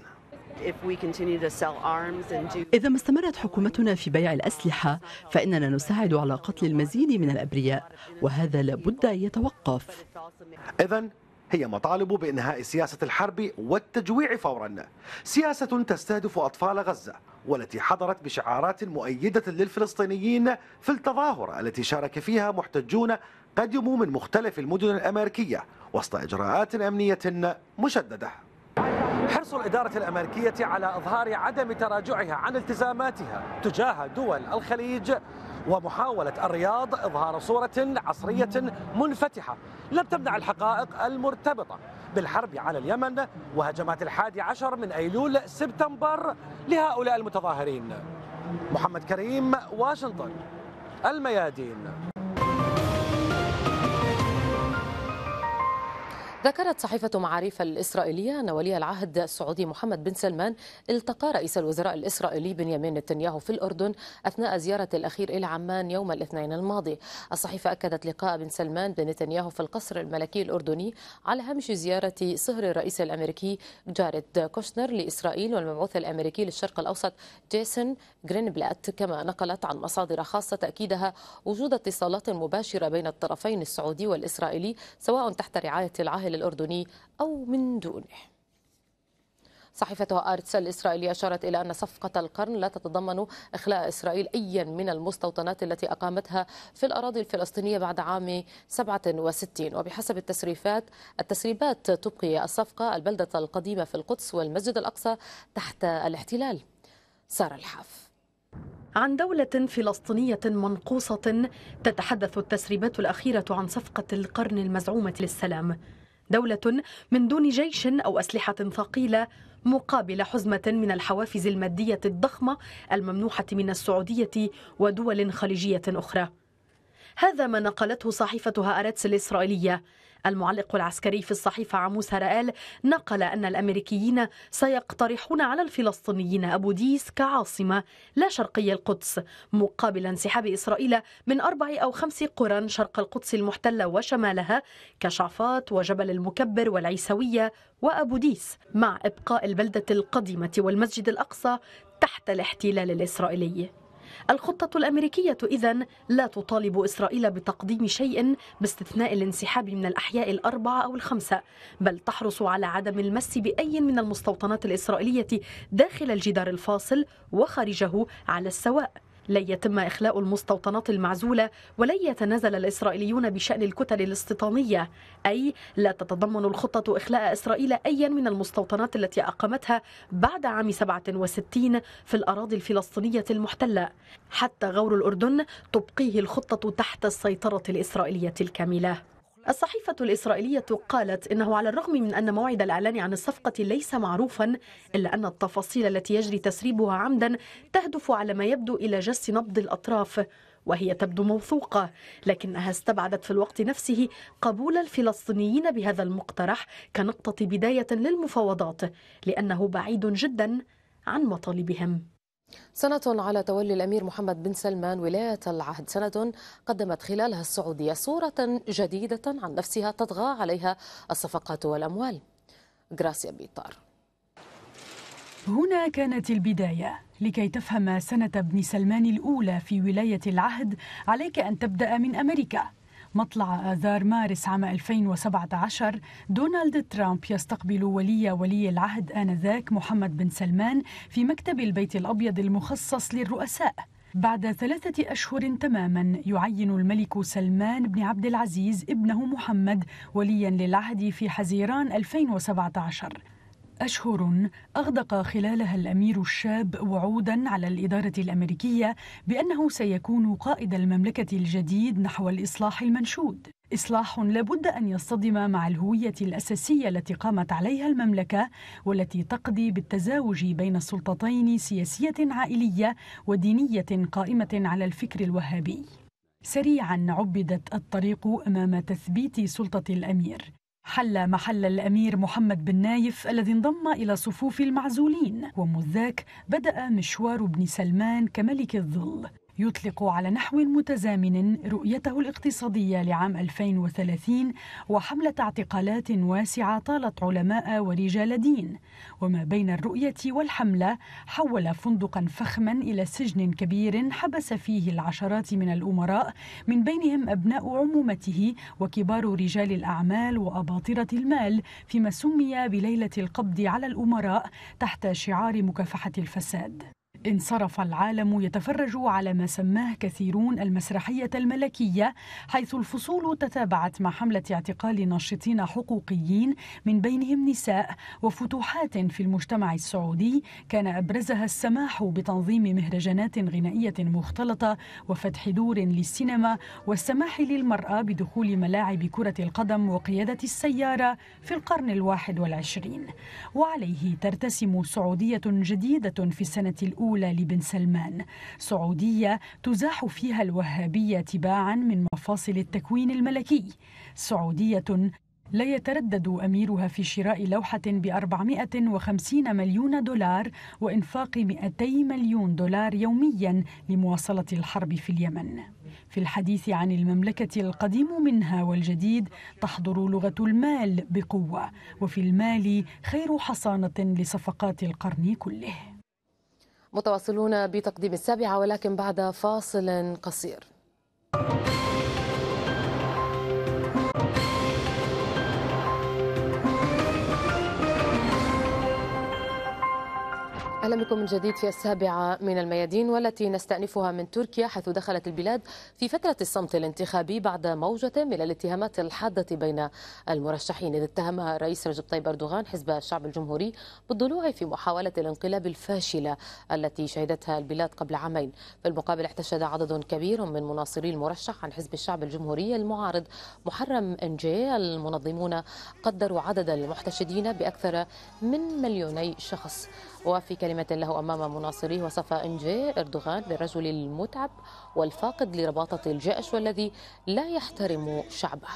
G: إذا ما استمرت حكومتنا في بيع الأسلحة فإننا نساعد على قتل المزيد من الأبرياء، وهذا لابد يتوقف.
L: إذن هي مطالب بإنهاء سياسة الحرب والتجويع فورا، سياسة تستهدف أطفال غزة والتي حضرت بشعارات مؤيدة للفلسطينيين في التظاهرة التي شارك فيها محتجون قدموا من مختلف المدن الأمريكية وسط إجراءات أمنية مشددة. حرص الإدارة الأمريكية على إظهار عدم تراجعها عن التزاماتها تجاه دول الخليج، ومحاولة الرياض إظهار صورة عصرية منفتحة لم تمنع الحقائق المرتبطة بالحرب على اليمن وهجمات 11 من أيلول سبتمبر لهؤلاء المتظاهرين. محمد كريم، واشنطن، الميادين.
A: ذكرت صحيفة معاريف الإسرائيلية أن ولي العهد السعودي محمد بن سلمان التقى رئيس الوزراء الإسرائيلي بنيامين نتنياهو في الأردن أثناء زيارة الأخير إلى عمان يوم الاثنين الماضي. الصحيفة أكدت لقاء بن سلمان بنتنياهو في القصر الملكي الأردني على هامش زيارة صهر الرئيس الأمريكي جاريد كوشنر لإسرائيل والمبعوث الأمريكي للشرق الأوسط جيسون جرينبلات، كما نقلت عن مصادر خاصة تأكيدها وجود اتصالات مباشرة بين الطرفين السعودي والإسرائيلي سواء تحت رعاية العاهل الأردني أو من دونه. صحيفة هآرتس الإسرائيلية أشارت إلى أن صفقة القرن لا تتضمن إخلاء إسرائيل أيا من المستوطنات التي أقامتها في الأراضي الفلسطينية بعد عام 67. وبحسب التسريبات تبقي الصفقة البلدة القديمة في القدس والمسجد الأقصى تحت الاحتلال. سارة الحاف.
N: عن دولة فلسطينية منقوصة تتحدث التسريبات الأخيرة عن صفقة القرن المزعومة للسلام، دولة من دون جيش أو أسلحة ثقيلة مقابل حزمة من الحوافز المادية الضخمة الممنوحة من السعودية ودول خليجية أخرى. هذا ما نقلته صحيفة هآرتس الإسرائيلية. المعلق العسكري في الصحيفة عموس هرآل نقل أن الأمريكيين سيقترحون على الفلسطينيين أبو ديس كعاصمة لا شرقي القدس، مقابل انسحاب إسرائيل من 4 أو 5 قرى شرق القدس المحتلة وشمالها كشعفاط وجبل المكبر والعيسوية وأبو ديس، مع إبقاء البلدة القديمة والمسجد الأقصى تحت الاحتلال الإسرائيلي. الخطة الأمريكية إذن لا تطالب إسرائيل بتقديم شيء باستثناء الانسحاب من الأحياء ال4 أو ال5، بل تحرص على عدم المس بأي من المستوطنات الإسرائيلية داخل الجدار الفاصل وخارجه على السواء. لن يتم إخلاء المستوطنات المعزولة، ولن يتنازل الإسرائيليون بشأن الكتل الاستيطانية، أي لا تتضمن الخطة إخلاء إسرائيل أي من المستوطنات التي أقامتها بعد عام 67 في الأراضي الفلسطينية المحتلة. حتى غور الأردن تبقيه الخطة تحت السيطرة الإسرائيلية الكاملة. الصحيفة الإسرائيلية قالت إنه على الرغم من أن موعد الإعلان عن الصفقة ليس معروفا، إلا أن التفاصيل التي يجري تسريبها عمدا تهدف على ما يبدو إلى جس نبض الأطراف، وهي تبدو موثوقة، لكنها استبعدت في الوقت نفسه قبول الفلسطينيين بهذا المقترح كنقطة بداية للمفاوضات، لأنه بعيد جدا عن مطالبهم.
A: سنة على تولي الأمير محمد بن سلمان ولاية العهد، سنة قدمت خلالها السعودية صورة جديدة عن نفسها تطغى عليها الصفقات والأموال. غراسيا بيطار.
O: هنا كانت البداية. لكي تفهم سنة ابن سلمان الأولى في ولاية العهد عليك أن تبدأ من أمريكا. مطلع آذار مارس عام 2017 دونالد ترامب يستقبل ولي العهد آنذاك محمد بن سلمان في مكتب البيت الأبيض المخصص للرؤساء. بعد 3 أشهر تماما يعين الملك سلمان بن عبد العزيز ابنه محمد وليا للعهد في حزيران 2017. أشهر أغدق خلالها الأمير الشاب وعودا على الإدارة الأمريكية بأنه سيكون قائد المملكة الجديد نحو الإصلاح المنشود. إصلاح لابد أن يصطدم مع الهوية الأساسية التي قامت عليها المملكة، والتي تقضي بالتزاوج بين سلطتين سياسية عائلية ودينية قائمة على الفكر الوهابي. سريعا عبدت الطريق أمام تثبيت سلطة الأمير. حل محل الأمير محمد بن نايف الذي انضم إلى صفوف المعزولين، ومذ ذاك بدأ مشوار ابن سلمان كملك الظل، يطلق على نحو متزامن رؤيته الاقتصادية لعام 2030 وحملة اعتقالات واسعة طالت علماء ورجال دين. وما بين الرؤية والحملة حول فندقا فخما إلى سجن كبير حبس فيه العشرات من الأمراء، من بينهم أبناء عمومته وكبار رجال الأعمال وأباطرة المال، فيما سمي بليلة القبض على الأمراء تحت شعار مكافحة الفساد. انصرف العالم يتفرج على ما سماه كثيرون المسرحية الملكية، حيث الفصول تتابعت مع حملة اعتقال ناشطين حقوقيين من بينهم نساء، وفتوحات في المجتمع السعودي كان أبرزها السماح بتنظيم مهرجانات غنائية مختلطة وفتح دور للسينما، والسماح للمرأة بدخول ملاعب كرة القدم وقيادة السيارة في القرن 21. وعليه ترتسم سعودية جديدة في السنة الأولى لبن سلمان، سعودية تزاح فيها الوهابية تباعا من مفاصل التكوين الملكي، سعودية لا يتردد أميرها في شراء لوحة ب450 مليون دولار وإنفاق 200 مليون دولار يوميا لمواصلة الحرب في اليمن. في الحديث عن المملكة القديم منها والجديد تحضر لغة المال بقوة، وفي المال خير حصانة لصفقات القرن كله.
A: متواصلون بتقديم 7، ولكن بعد فاصل قصير. أهلا بكم من جديد في 7 من الميادين، والتي نستأنفها من تركيا، حيث دخلت البلاد في فترة الصمت الانتخابي بعد موجة من الاتهامات الحادة بين المرشحين. إذ اتهم الرئيس رجب طيب أردوغان حزب الشعب الجمهوري بالضلوع في محاولة الانقلاب الفاشلة التي شهدتها البلاد قبل عامين. في المقابل احتشد عدد كبير من مناصري المرشح عن حزب الشعب الجمهوري المعارض محرم إنجي. المنظمون قدروا عدد المحتشدين بأكثر من 2,000,000 شخص. وفي كلمة له أمام مناصريه وصف إنجي أردوغان بالرجل المتعب والفاقد لرباطة الجيش والذي لا يحترم شعبه.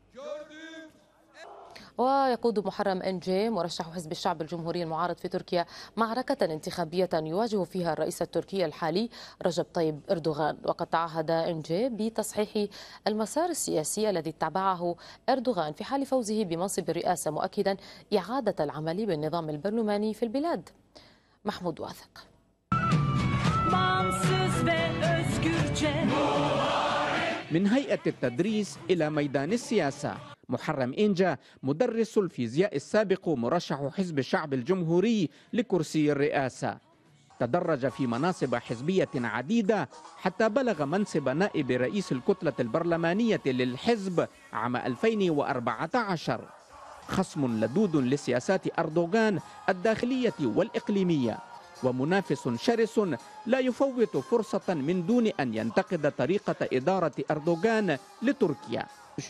A: ويقود محرم إنجي مرشح حزب الشعب الجمهوري المعارض في تركيا معركة انتخابية يواجه فيها الرئيس التركي الحالي رجب طيب أردوغان. وقد تعهد إنجي بتصحيح المسار السياسي الذي اتبعه أردوغان في حال فوزه بمنصب الرئاسة، مؤكدا إعادة العمل بالنظام البرلماني في البلاد. محمود واثق.
P: من هيئة التدريس إلى ميدان السياسة، محرم إنجا مدرس الفيزياء السابق مرشح حزب الشعب الجمهوري لكرسي الرئاسة، تدرج في مناصب حزبية عديدة حتى بلغ منصب نائب رئيس الكتلة البرلمانية للحزب عام 2014. خصم لدود لسياسات أردوغان الداخلية والإقليمية، ومنافس شرس لا يفوت فرصة من دون أن ينتقد طريقة إدارة أردوغان لتركيا.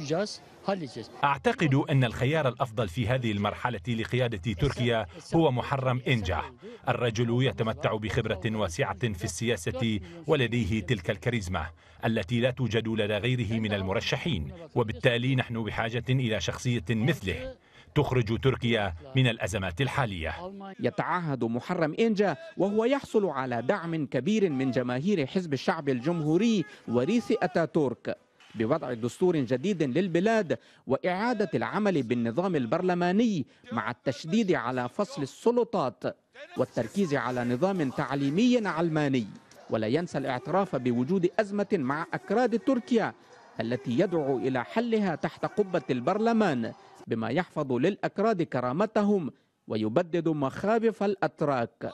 Q: أعتقد أن الخيار الأفضل في هذه المرحلة لقيادة تركيا هو محرم إنجا. الرجل يتمتع بخبرة واسعة في السياسة ولديه تلك الكاريزما التي لا توجد لدى غيره من المرشحين، وبالتالي نحن بحاجة إلى شخصية مثله تخرج تركيا من الأزمات الحالية.
P: يتعهد محرم إنجا وهو يحصل على دعم كبير من جماهير حزب الشعب الجمهوري وريث أتاتورك بوضع دستور جديد للبلاد وإعادة العمل بالنظام البرلماني مع التشديد على فصل السلطات والتركيز على نظام تعليمي علماني، ولا ينسى الاعتراف بوجود أزمة مع أكراد تركيا التي يدعو إلى حلها تحت قبة البرلمان بما يحفظ للأكراد كرامتهم ويبدد مخاوف الأتراك.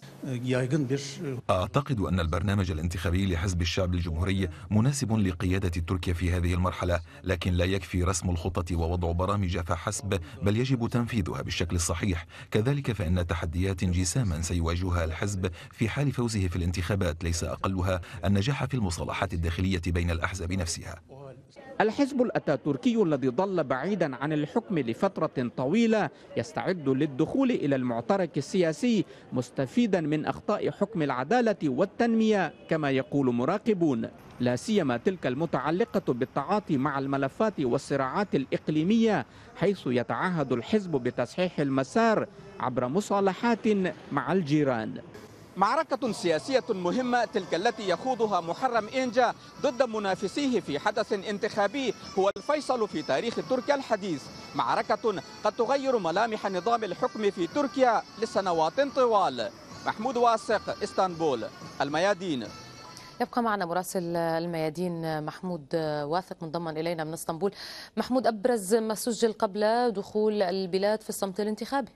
R: أعتقد أن البرنامج الانتخابي لحزب الشعب الجمهوري مناسب لقيادة تركيا في هذه المرحلة، لكن لا يكفي رسم الخطة ووضع برامج فحسب، بل يجب تنفيذها بالشكل الصحيح. كذلك فإن تحديات جساما سيواجهها الحزب في حال فوزه في الانتخابات ليس أقلها النجاح في المصالحات الداخلية بين الأحزاب نفسها.
P: الحزب الأتاتوركي الذي ظل بعيدا عن الحكم لفترة طويلة يستعد للدخول إلى المعترك السياسي مستفيدا من أخطاء حكم العدالة والتنمية كما يقول مراقبون، لا سيما تلك المتعلقة بالتعاطي مع الملفات والصراعات الإقليمية، حيث يتعهد الحزب بتصحيح المسار عبر مصالحات مع الجيران. معركة سياسية مهمة تلك التي يخوضها محرم إنجا ضد منافسيه في حدث انتخابي هو الفيصل في تاريخ تركيا الحديث، معركة قد تغير ملامح نظام الحكم في تركيا لسنوات طوال. محمود واثق، اسطنبول، الميادين.
A: يبقى معنا مراسل الميادين محمود واثق منضما إلينا من اسطنبول. محمود، أبرز ما سجل قبل دخول البلاد في الصمت الانتخابي؟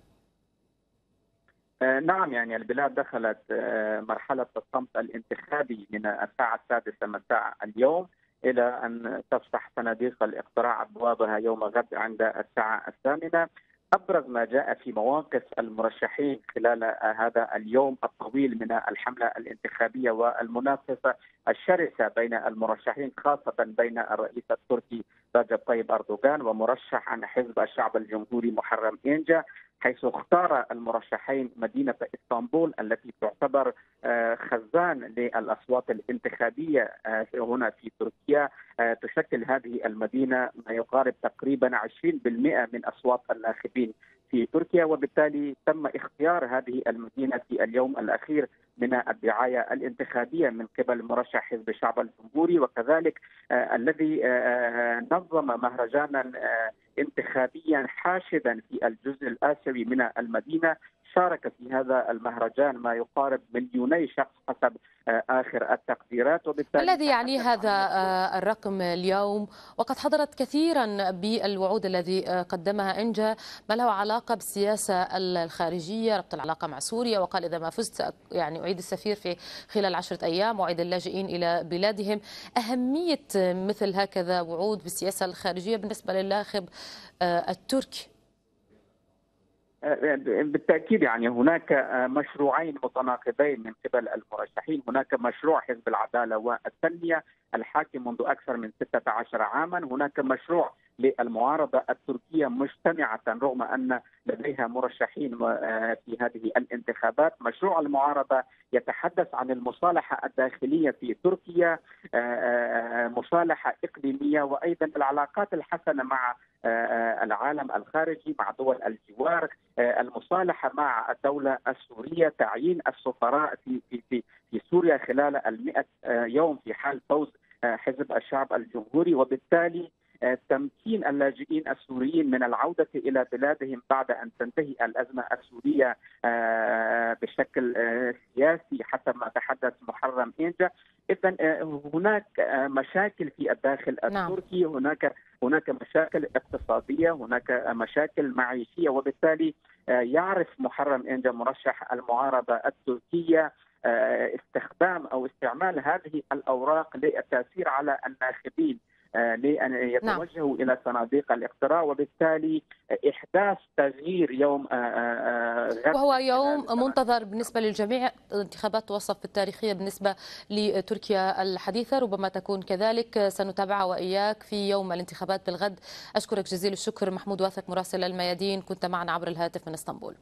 S: نعم، يعني البلاد دخلت مرحلة الصمت الانتخابي من الساعة 6 مساء اليوم إلى أن تفتح صناديق الاقتراع أبوابها يوم غد عند الساعة 8. أبرز ما جاء في مواقف المرشحين خلال هذا اليوم الطويل من الحملة الانتخابية والمنافسة الشرسة بين المرشحين، خاصة بين الرئيس التركي رجب طيب أردوغان ومرشح عن حزب الشعب الجمهوري محرم إنجا، حيث اختار المرشحين مدينة اسطنبول التي تعتبر خزان للأصوات الانتخابية هنا في تركيا. تشكل هذه المدينة ما يقارب تقريبا 20% من أصوات الناخبين في تركيا، وبالتالي تم اختيار هذه المدينة في اليوم الأخير من الدعاية الانتخابية من قبل مرشح حزب الشعب الجمهوري، وكذلك الذي نظم مهرجانا انتخابيا حاشدا في الجزء الآسيوي من المدينة. شارك في هذا المهرجان ما يقارب 2,000,000 شخص حسب آخر التقديرات،
A: وبالتالي الذي يعني هذا الرقم اليوم، وقد حضرت كثيرا بالوعود الذي قدمها إنجا ما له علاقة بالسياسة الخارجية، ربط العلاقة مع سوريا، وقال إذا ما فزت يعني أعيد السفير في خلال 10 أيام وأعيد اللاجئين إلى بلادهم. أهمية مثل هكذا وعود بالسياسة الخارجية بالنسبة للناخب التركي؟
S: بالتأكيد يعني هناك مشروعين متناقضين من قبل المرشحين. هناك مشروع حزب العدالة والتنمية الحاكم منذ أكثر من 16 عاما، هناك مشروع للمعارضة التركية مجتمعة رغم أن لديها مرشحين في هذه الانتخابات. مشروع المعارضة يتحدث عن المصالحة الداخلية في تركيا، مصالحة إقليمية، وأيضا العلاقات الحسنة مع العالم الخارجي مع دول الجوار، المصالحة مع الدولة السورية، تعيين السفراء في سوريا خلال 100 يوم في حال فوز حزب الشعب الجمهوري. وبالتالي تمكين اللاجئين السوريين من العودة إلى بلادهم بعد أن تنتهي الأزمة السورية بشكل سياسي حسب ما تحدث محرم إنجا. إذن هناك مشاكل في الداخل التركي، هناك مشاكل اقتصادية، هناك مشاكل معيشية، وبالتالي يعرف محرم إنجا مرشح المعارضة التركية استخدام أو استعمال هذه الأوراق للتأثير على الناخبين لأن يتوجهوا إلى صناديق الاقتراع، وبالتالي إحداث تغيير يوم غد،
A: وهو يوم منتظر بالنسبة للجميع. انتخابات توصف التاريخية بالنسبة لتركيا الحديثة، ربما تكون كذلك، سنتابعها وإياك في يوم الانتخابات بالغد. أشكرك جزيل الشكر محمود واثق مراسل الميادين، كنت معنا عبر الهاتف من اسطنبول.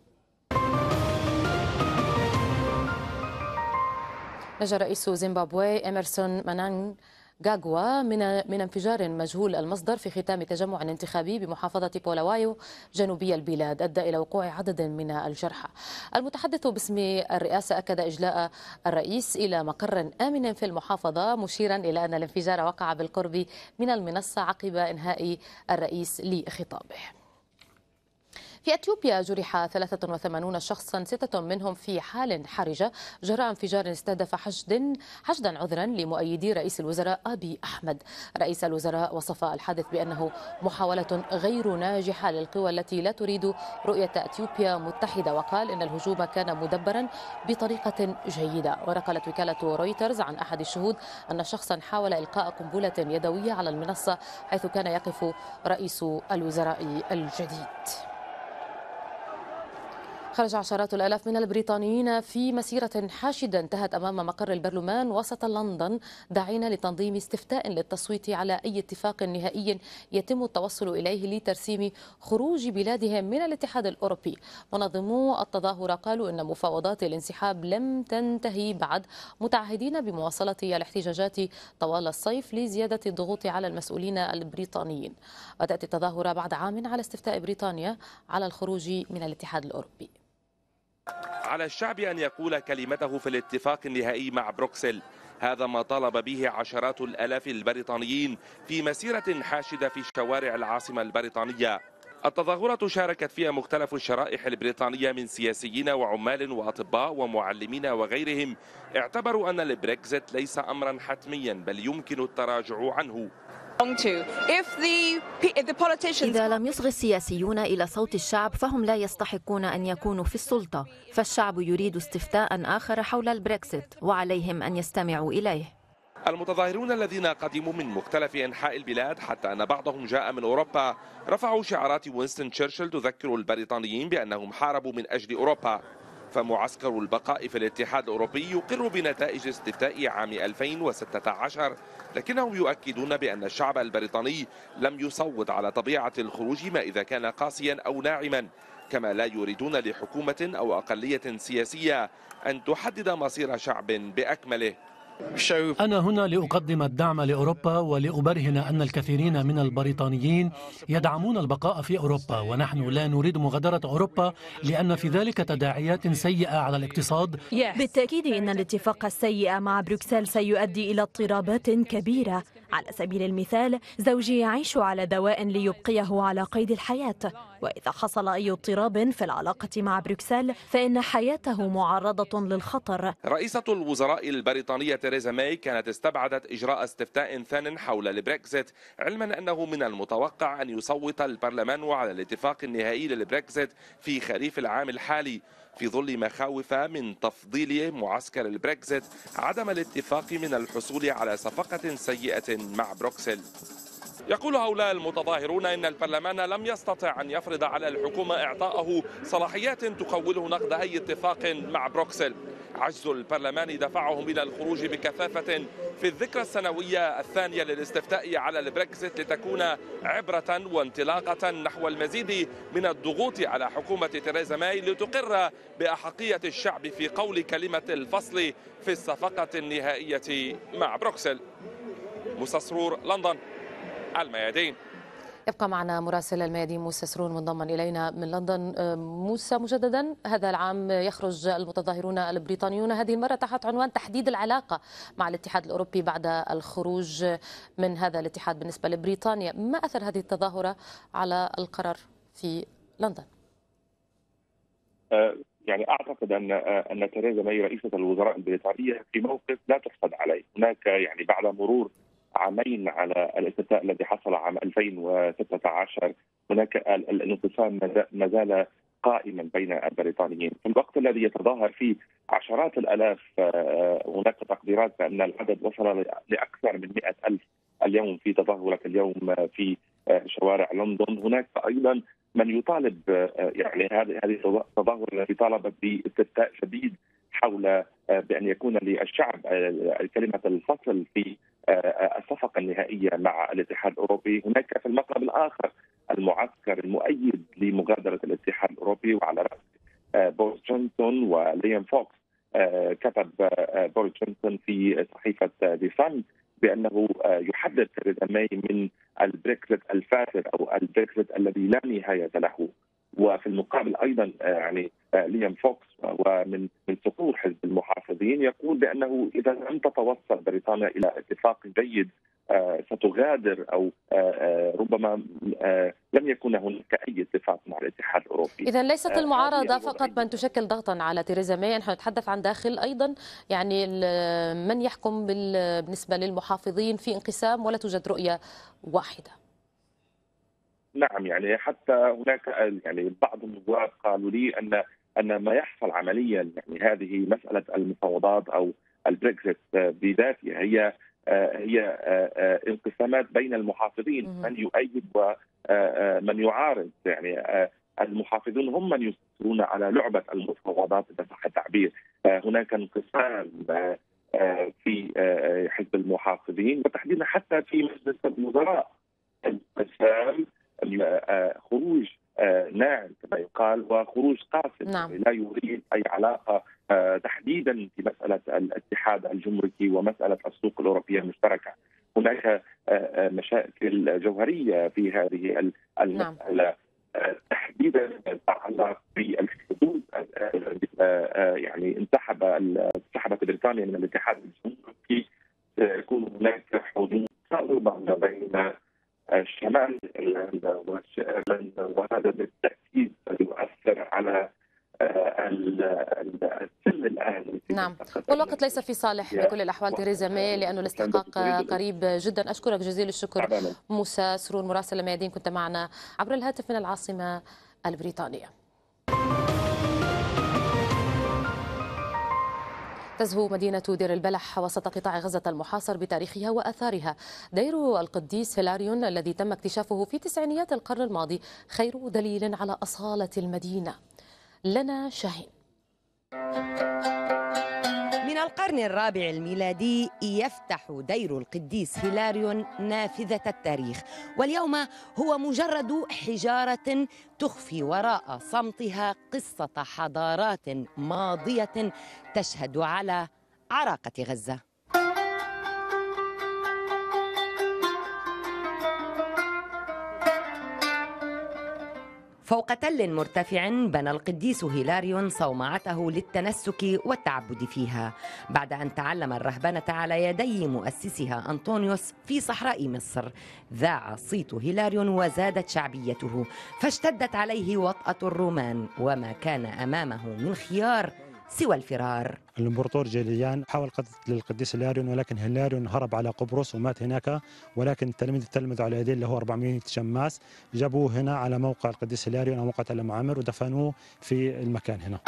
A: نجا رئيس زيمبابوي إميرسون منانغاغوا من انفجار مجهول المصدر في ختام تجمع انتخابي بمحافظة بولاوايو جنوبي البلاد أدى إلى وقوع عدد من الجرحى. المتحدث باسم الرئاسة أكد إجلاء الرئيس إلى مقر آمن في المحافظة، مشيرا إلى أن الانفجار وقع بالقرب من المنصة عقب إنهاء الرئيس لخطابه. في أثيوبيا جرح 83 شخصا، 6 منهم في حال حرجة جراء انفجار استهدف حشدا لمؤيدي رئيس الوزراء أبي أحمد. رئيس الوزراء وصف الحادث بأنه محاولة غير ناجحة للقوى التي لا تريد رؤية أثيوبيا متحدة، وقال إن الهجوم كان مدبرا بطريقة جيدة. ونقلت وكالة رويترز عن أحد الشهود أن شخصا حاول إلقاء قنبلة يدوية على المنصة حيث كان يقف رئيس الوزراء الجديد. خرج عشرات الآلاف من البريطانيين في مسيرة حاشدة انتهت أمام مقر البرلمان وسط لندن، داعين لتنظيم استفتاء للتصويت على أي اتفاق نهائي يتم التوصل إليه لترسيم خروج بلادهم من الاتحاد الأوروبي. منظمو التظاهرة قالوا إن مفاوضات الانسحاب لم تنتهي بعد، متعهدين بمواصلة الاحتجاجات طوال الصيف لزيادة الضغوط على المسؤولين البريطانيين. وتأتي التظاهرة بعد عام على استفتاء بريطانيا على الخروج من الاتحاد الأوروبي.
T: على الشعب أن يقول كلمته في الاتفاق النهائي مع بروكسل، هذا ما طالب به عشرات الآلاف البريطانيين في مسيرة حاشدة في شوارع العاصمة البريطانية. التظاهرة شاركت فيها مختلف الشرائح البريطانية من سياسيين وعمال وأطباء ومعلمين وغيرهم، اعتبروا أن البريكزيت ليس أمرا حتميا بل يمكن التراجع عنه.
U: إذا لم يصغ السياسيون إلى صوت الشعب فهم لا يستحقون أن يكونوا في السلطة، فالشعب يريد استفتاء آخر حول البريكسيت وعليهم أن يستمعوا إليه.
T: المتظاهرون الذين قدموا من مختلف أنحاء البلاد حتى أن بعضهم جاء من أوروبا رفعوا شعارات وينستون تشرشل تذكر البريطانيين بأنهم حاربوا من أجل أوروبا. فمعسكر البقاء في الاتحاد الأوروبي يقر بنتائج استفتاء عام 2016، لكنهم يؤكدون بأن الشعب البريطاني لم يصوت على طبيعة الخروج ما إذا كان قاسيا أو ناعما، كما لا يريدون لحكومة أو أقلية سياسية أن تحدد مصير شعب بأكمله.
V: أنا هنا لأقدم الدعم لأوروبا ولأبرهن أن الكثيرين من البريطانيين يدعمون البقاء في أوروبا، ونحن لا نريد مغادرة أوروبا لأن في ذلك تداعيات سيئة على الاقتصاد.
W: بالتأكيد إن الاتفاق السيء مع بروكسل سيؤدي إلى اضطرابات كبيرة. على سبيل المثال، زوجي يعيش على دواء ليبقيه على قيد الحياة، وإذا حصل أي اضطراب في العلاقة مع بروكسل فإن حياته معرضة للخطر.
T: رئيسة الوزراء البريطانية تيريزا ماي كانت استبعدت إجراء استفتاء ثان حول البريكزيت، علما أنه من المتوقع أن يصوت البرلمان على الاتفاق النهائي للبريكزيت في خريف العام الحالي، في ظل مخاوف من تفضيل معسكر البريكزيت عدم الاتفاق من الحصول على صفقة سيئة مع بروكسل. يقول هؤلاء المتظاهرون إن البرلمان لم يستطع أن يفرض على الحكومة إعطائه صلاحيات تخوله نقد أي اتفاق مع بروكسل. عجز البرلمان دفعهم إلى الخروج بكثافة في الذكرى السنوية الثانية للاستفتاء على البريكزيت لتكون عبرة وانطلاقة نحو المزيد من الضغوط على حكومة تيريزا ماي لتقر بأحقية الشعب في قول كلمة الفصل في الصفقة النهائية مع بروكسل. موسى سرور، لندن، الميادين.
A: يبقى معنا مراسل الميادين موسى سرور منضما إلينا من لندن. موسى، مجددا هذا العام يخرج المتظاهرون البريطانيون هذه المرة تحت عنوان تحديد العلاقة مع الاتحاد الأوروبي بعد الخروج من هذا الاتحاد بالنسبة لبريطانيا. ما أثر هذه التظاهرة على القرار في لندن؟
B: يعني أعتقد أن تيريزا ماي رئيسة الوزراء البريطانية في موقف لا تحسد عليه. هناك يعني بعد مرور عامين على الاستفتاء الذي حصل عام 2016 هناك الانقسام ما زال قائما بين البريطانيين. في الوقت الذي يتظاهر فيه عشرات الآلاف، هناك تقديرات بأن العدد وصل لأكثر من 100,000 اليوم في تظاهرة اليوم في شوارع لندن. هناك أيضا من يطالب، يعني هذه التظاهرة التي طالبت باستفتاء جديد حول بأن يكون للشعب كلمة الفصل في الصفقة النهائية مع الاتحاد الأوروبي. هناك في المقلب الآخر المعسكر المؤيد لمغادرة الاتحاد الأوروبي، وعلى رأس بوريس جونسون وليام فوكس. كتب بوريس جونسون في صحيفة دي سان بأنه يحدد تيريزا ماي من البريكزيت الفاسد أو البريكزيت الذي لا نهاية له. وفي المقابل أيضا يعني ليام فوكس ومن صقور حزب المحافظين يقول بأنه إذا لم تتوصل بريطانيا إلى اتفاق جيد ستغادر، أو ربما لم يكن هناك أي اتفاق مع الاتحاد الأوروبي.
A: إذا ليست المعارضة فقط من تشكل ضغطا على تيريزا ماي، نحن نتحدث عن داخل أيضا، يعني من يحكم بالنسبة للمحافظين في انقسام ولا توجد رؤية واحدة.
B: نعم، يعني حتى هناك يعني بعض النواب قالوا لي أن ما يحصل عمليا، يعني هذه مسألة المفاوضات أو البريكزيت بذاتها هي انقسامات بين المحافظين، من يؤيد ومن يعارض. يعني المحافظون هم من يصرون على لعبة المفاوضات إذا صح التعبير. هناك انقسام في حزب المحافظين وتحديدا حتى في مجلس الوزراء، انقسام، خروج ناعم كما يقال وخروج قاسم.
A: نعم.
B: لا يريد أي علاقة تحديدا في مسألة الاتحاد الجمركي ومسألة السوق الأوروبية المشتركة. هناك مشاكل جوهرية في هذه المسألة. تحديدا تتعلق بالحدود. يعني انسحبت بريطانيا من الاتحاد الجمركي، سيكون هناك حدود صلبة بين شمال ايرلندا وايرلندا، وهذا بالتاكيد سيؤثر على السلم الان.
A: نعم، والوقت ليس في صالح بكل الاحوال تيريزا ماي لانه الاستحقاق قريب جدا. اشكرك جزيل الشكر موسى سرور مراسل الميادين، كنت معنا عبر الهاتف من العاصمه البريطانيه. تزهو مدينة دير البلح وسط قطاع غزة المحاصر بتاريخها وآثارها. دير القديس هيلاريون الذي تم اكتشافه في تسعينيات القرن الماضي خير دليل على أصالة المدينة. لنا شاهين.
C: من القرن الرابع الميلادي يفتح دير القديس هيلاريون نافذة التاريخ، واليوم هو مجرد حجارة تخفي وراء صمتها قصة حضارات ماضية تشهد على عراقة غزة. فوق تل مرتفع بنى القديس هيلاريون صومعته للتنسك والتعبد فيها، بعد أن تعلم الرهبنة على يدي مؤسسها أنطونيوس في صحراء مصر. ذاع صيت هيلاريون وزادت شعبيته، فاشتدت عليه وطأة الرومان، وما كان أمامه من خيار سوى الفرار.
D: الامبراطور جيليان حاول قتل القديس هيلاريون، ولكن هيلاريون هرب على قبرص ومات هناك، ولكن التلاميذ تلمذوا على يديه اللي هو 400 شماس، جابوه هنا على موقع القديس هيلاريون او موقع تل معامر ودفنوه في المكان هنا.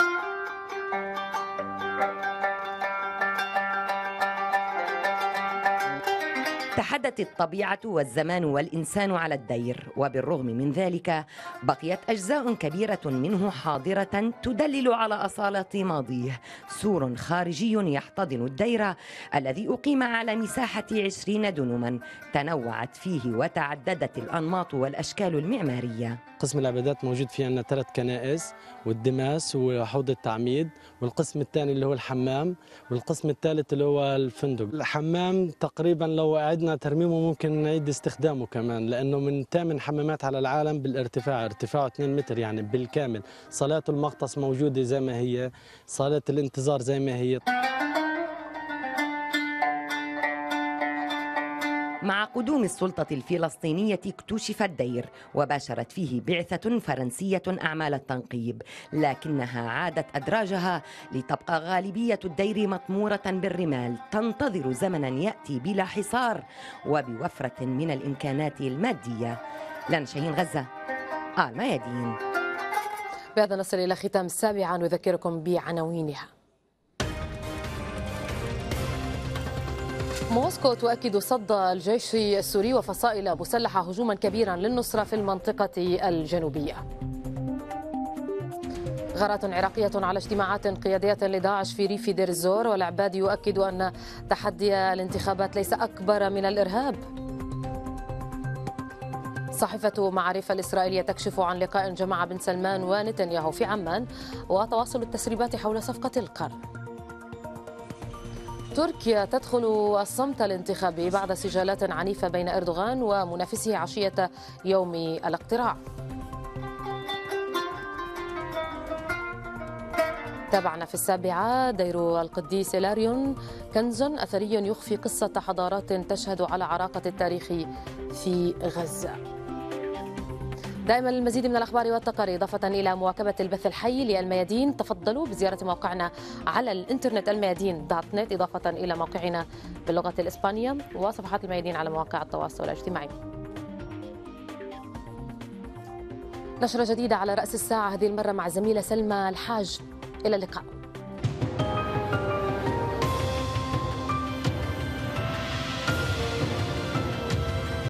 C: تحدت الطبيعة والزمان والإنسان على الدير، وبالرغم من ذلك بقيت أجزاء كبيرة منه حاضرة تدلل على أصالة ماضيه. سور خارجي يحتضن الدير الذي أقيم على مساحة 20 دنما، تنوعت فيه وتعددت الأنماط والأشكال المعمارية.
E: قسم العبادات موجود فيه عندنا 3 كنائس والدماس وحوض التعميد، والقسم الثاني اللي هو الحمام، والقسم الثالث اللي هو الفندق. الحمام تقريبا لو قعدنا ترميمه ممكن نعيد استخدامه كمان، لأنه من 8 حمامات على العالم بالارتفاع، ارتفاعه 2 متر يعني بالكامل. صالات المغطس موجودة زي ما هي، صالات الانتظار زي ما هي.
C: مع قدوم السلطة الفلسطينية اكتشف الدير وباشرت فيه بعثة فرنسية أعمال التنقيب، لكنها عادت أدراجها لتبقى غالبية الدير مطمورة بالرمال تنتظر زمنا يأتي بلا حصار وبوفرة من الإمكانات المادية. لنا شاهين، غزة، الميادين.
A: بهذا نصل إلى ختام السابعة، نذكركم بعناوينها. موسكو تؤكد صد الجيش السوري وفصائل مسلحة هجوما كبيرا للنصرة في المنطقة الجنوبية. غارات عراقية على اجتماعات قيادية لداعش في ريف دير الزور، والعباد يؤكد أن تحدي الانتخابات ليس أكبر من الإرهاب. صحيفة معارف الإسرائيلية تكشف عن لقاء جمع بن سلمان ونتنياهو في عمان وتواصل التسريبات حول صفقة القرن. تركيا تدخل الصمت الانتخابي بعد سجالات عنيفة بين أردوغان ومنافسه عشية يوم الاقتراع. تابعنا في السابعة. دير القديس إيلاريون كنز أثري يخفي قصة حضارات تشهد على عراقة التاريخ في غزة. دائما المزيد من الأخبار والتقارير إضافة إلى مواكبة البث الحي للميادين، تفضلوا بزيارة موقعنا على الإنترنت الميادين.net، إضافة إلى موقعنا باللغة الإسبانية وصفحات الميادين على مواقع التواصل الاجتماعي. نشرة جديدة على رأس الساعة، هذه المرة مع زميلة سلمى الحاج. إلى اللقاء.